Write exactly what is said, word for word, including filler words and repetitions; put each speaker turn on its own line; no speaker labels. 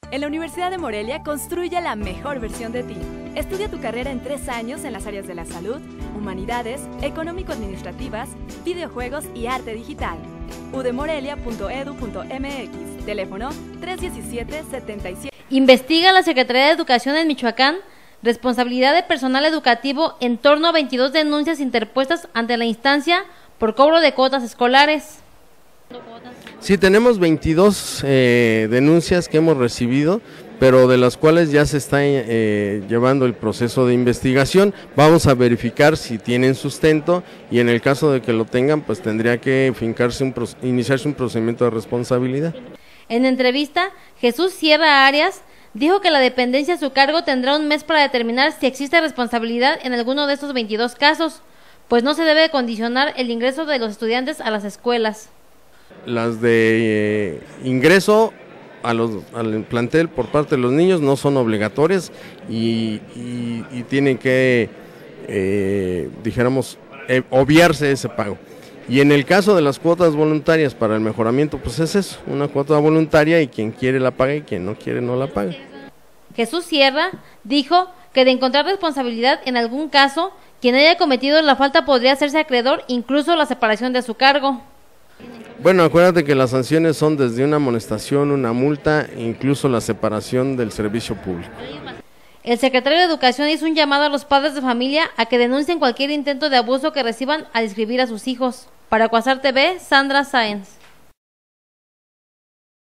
En la Universidad de Morelia construye la mejor versión de ti. Estudia tu carrera en tres años en las áreas de la salud, humanidades, económico-administrativas, videojuegos y arte digital. u d morelia punto e d u punto m x, teléfono tres uno siete, siete siete.
Investiga la Secretaría de Educación en Michoacán responsabilidad de personal educativo en torno a veintidós denuncias interpuestas ante la instancia por cobro de cuotas escolares.
Sí, tenemos veintidós eh, denuncias que hemos recibido, pero de las cuales ya se está eh, llevando el proceso de investigación. Vamos a verificar si tienen sustento y en el caso de que lo tengan, pues tendría que fincarse un, iniciarse un procedimiento de responsabilidad.
En entrevista, Jesús Sierra Arias dijo que la dependencia a su cargo tendrá un mes para determinar si existe responsabilidad en alguno de estos veintidós casos, pues no se debe condicionar el ingreso de los estudiantes a las escuelas.
Las de eh, ingreso a los, al plantel por parte de los niños no son obligatorias y, y, y tienen que, eh, dijéramos, eh, obviarse ese pago. Y en el caso de las cuotas voluntarias para el mejoramiento, pues es eso, una cuota voluntaria y quien quiere la paga y quien no quiere no la paga.
Jesús Sierra dijo que de encontrar responsabilidad en algún caso, quien haya cometido la falta podría hacerse acreedor incluso la separación de su cargo.
Bueno, acuérdate que las sanciones son desde una amonestación, una multa, incluso la separación del servicio público.
El secretario de Educación hizo un llamado a los padres de familia a que denuncien cualquier intento de abuso que reciban al inscribir a sus hijos. Para Cuasar T V, Sandra Sáenz.